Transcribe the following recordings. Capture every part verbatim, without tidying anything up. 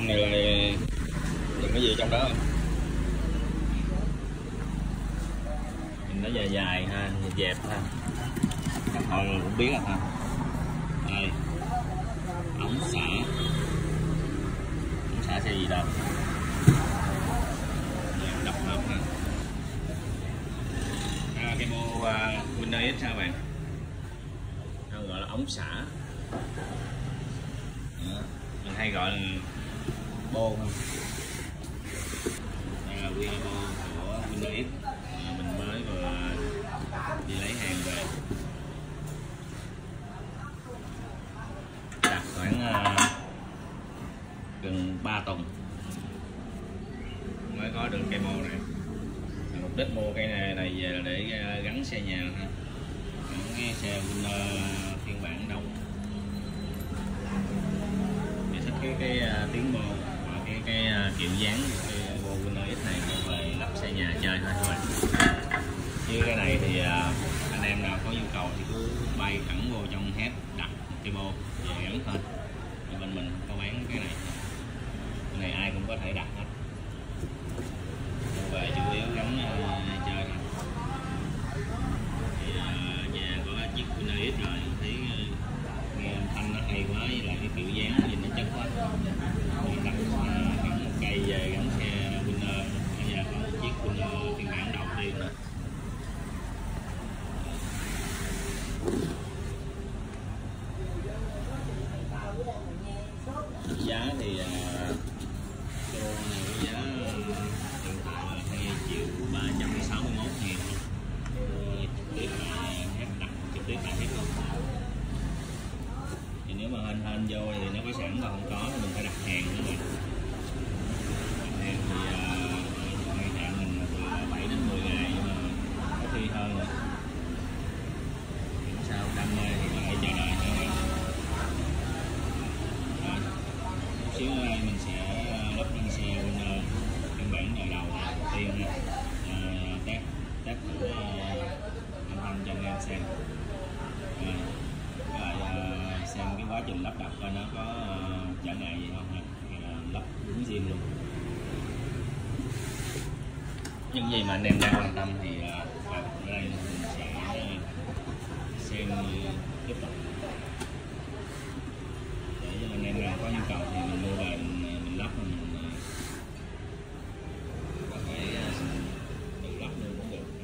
con này là đừng cái gì trong đó không? Nhìn nó dài dài ha, dẹp ha, thôi cũng biết rồi ha. Đây ống xả, ống xả xe gì đâu, đập hợp ha. À, cái bộ uh, Winner X sao bạn, nó gọi là ống xả. Đó. Mình hay gọi là bô không? Đây là quy bô của Winner X, à, mình mới vừa đi lấy hàng về, đặt khoảng uh, gần ba tuần mới có được cây mô này. Mục đích mua cây này này về là để gắn xe nhà ha, cái xe Winner phiên bản đông. Thì thích cái cái uh, tiếng mô và cái cái uh, kiểu dáng của cái mô Winner X này về lắp xe nhà chơi thôi các bạn. Như cái này thì uh, anh em nào có nhu cầu thì cứ bay thẳng vô trong hết đặt một cái mô về gắn thôi. Thì bên mình không có bán cái này, cái này ai cũng có thể đặt hết. Về chủ yếu gắn uh, chơi thôi. Thì uh, nhà có chiếc Winner X rồi thấy uh, nghe âm thanh nó hay quá, với lại cái kiểu dáng nhìn nó chất quá, thì đặt uh, gắn một cây về gắn xe Winner. Bây giờ có một chiếc Winner phiên bản đầu tiên rồi. Giá thì uh, cái ô này có giá hiện tại là hai triệu ba trăm sáu mươi mốt nghìn luôn. Trực tiếp là hết đặt trực tiếp là hết luôn. Thì nếu mà hên hên vô thì nó có sẵn, mà không có thì mình phải đặt hàng nữa nè. Đặt hàng thì uh, ngày hạn mình từ bảy đến mười ngày, nhưng mà có khi hơn nữa. Sao đam mê thì lại chờ đợi các bạn. Chút xíu ở đây mình sẽ lắp lên xe Winner phiên bản đời đầu đầu tiên nha, à, test test thử âm thanh cho anh em xem, à, rồi uh, xem cái quá trình lắp đặt coi nó có uh, trở ngại gì không ha, hay là lắp đúng zin luôn. Những gì mà anh em đang quan tâm thì uh, vào ở đây mình sẽ xem tiếp tục, để cho anh em nào có nhu cầu thì mình mua về mình, mình lắp mình có thể tự lắp luôn cũng được.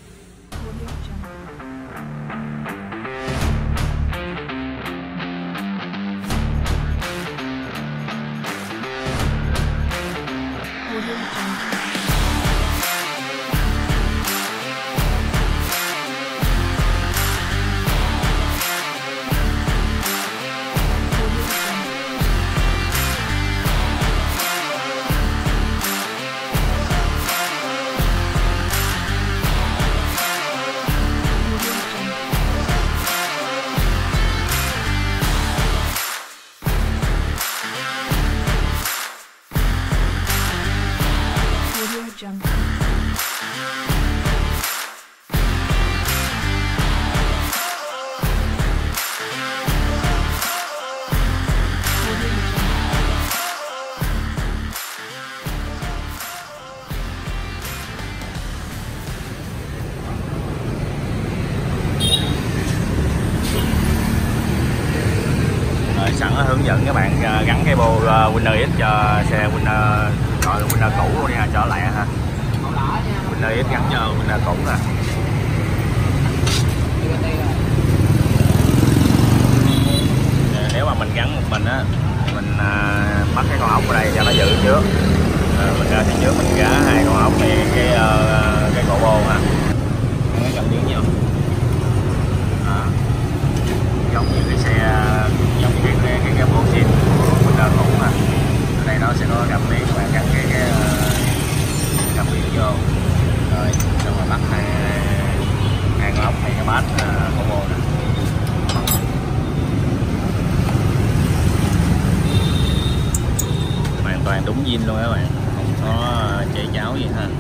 Sẵn hướng dẫn các bạn gắn cái bô Winner X cho xe Winner, gọi là Winner cũ luôn nha, trở lại ha. Winner X gắn cho Winner cũ nè. Nếu mà mình gắn một mình á, mình uh, bắt cái con ốc ở đây cho nó dự trước, uh, mình ra thì trước mình gá hai con ốc này cái uh, cái cổ bô ha. Cái cảm biến gì không? À, giống như cái xe, giống như cái cái cái, cái bô zin của Winner cũ ha. Ở đây nó sẽ có cảm biến, các bạn gắn cái cái cảm biến vô, rồi xong rồi bắt hai hai con ốc này cái bát uh, cổ bô nè. Hoàn toàn đúng zin luôn các bạn, không có chảy cháo gì ha.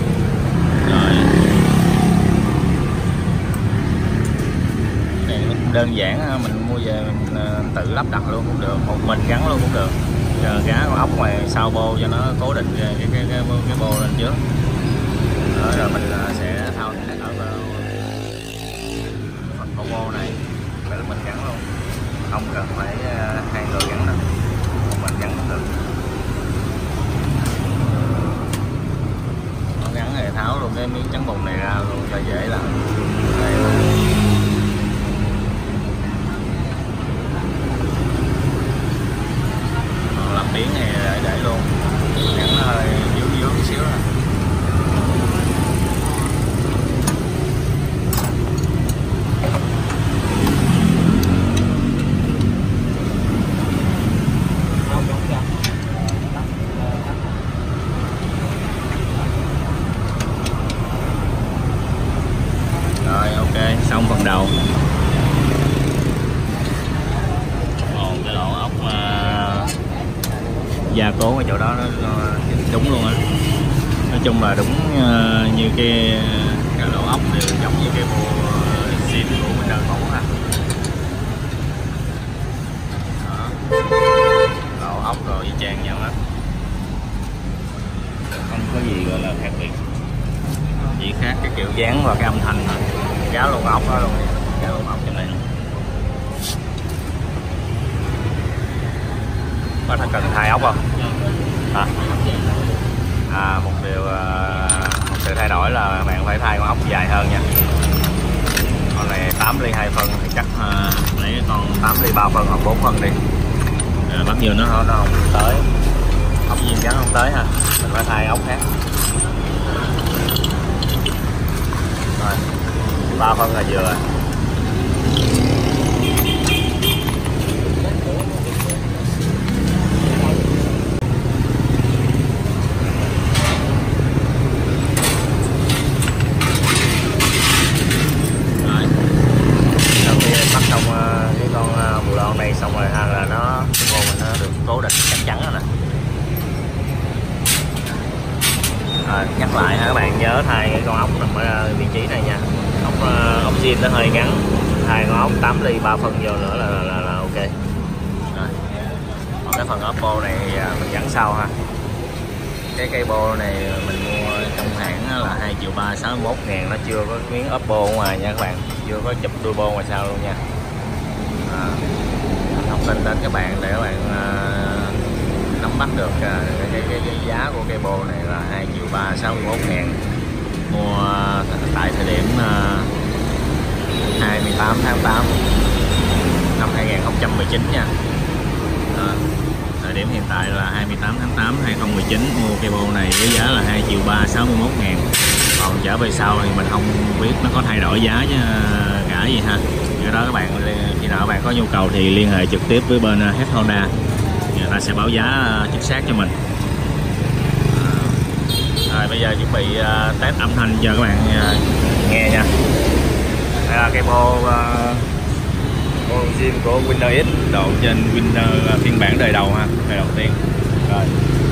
Rồi đèn đơn giản mình mua về mình tự lắp đặt luôn cũng được, một mình gắn luôn cũng được. Giờ gá con ốc ngoài sau bô cho nó cố định cái cái cái, cái, cái bô lên trước. Đó, rồi mình sẽ thao tác ở phần con bô này để mình gắn luôn, không cần phải hai người gắn đâu, một mình gắn cũng được. Nó gắn thì tháo luôn cái miếng trắng bùn này ra luôn cho dễ làm. Đây là làm biến này để, để luôn, gắn nó hơi dướng dướng xíu thôi. Rồi ok, xong phần đầu. Ồ, cái lỗ ốc uh, gia cố ở chỗ đó nó, nó đúng luôn á. Nói chung là đúng uh, như cái, cái lỗ ốc đều giống như cái bộ zin của mình đời cũ ha. Lỗ ốc rồi y chang nhau hết, không có gì gọi là khác biệt, chỉ khác cái kiểu dáng và cái âm thanh thôi. Gáo luôn ốc đó luôn, gáo luôn ốc trong này luôn. Có thật cần thay ốc không? À, à một điều một sự thay đổi là bạn phải thay con ốc dài hơn nha. Con này tám ly hai phân thì chắc uh, lấy con tám ly ba phân hoặc bốn phân đi. À, bắt vô nó nó không tới, ốc viên gắn không tới ha, mình phải thay ốc khác. Rồi ba phân là vừa. Cái con bù lon này xong rồi ha, là nó vô mình nó được cố định chắc chắn rồi nè. À, nhắc lại ha các bạn, nhớ thay cái con ốc nằm ở vị trí này nha. Ốc ốc zin nó hơi ngắn, thay con ốc tám ly ba phân vô nữa là là, là, là ok. Rồi. Còn cái phần ốp bô này mình gắn sau ha. Cái cây bô này mình mua trong hãng là hai triệu ba, sáu mươi mốt ngàn, nó chưa có miếng ốp bô ngoài nha các bạn, chưa có chụp đuôi bô ngoài sau luôn nha. À, thông tin đến các bạn để các bạn uh, nắm bắt được uh, cái, cái, cái, cái giá của cây bô này là hai triệu ba, sáu mươi mốt ngàn. Mua uh, tại thời điểm uh, hai mươi tám tháng tám năm hai nghìn không trăm mười chín nha. À, thời điểm hiện tại là hai mươi tám tháng tám hai nghìn không trăm mười chín, mua cây bô này với giá là hai triệu ba, sáu mươi mốt ngàn. Còn trở về sau thì mình không biết nó có thay đổi giá chứ cả gì ha. Do đó các bạn khi nào các bạn có nhu cầu thì liên hệ trực tiếp với bên Hết Honda, người ta sẽ báo giá chính xác cho mình. À, rồi bây giờ chuẩn bị uh, test âm thanh cho các bạn uh, nghe nha. Đây là cái bô uh, bô zin của Winner X độ trên Winner uh, phiên bản đời đầu ha, đời đầu tiên. Rồi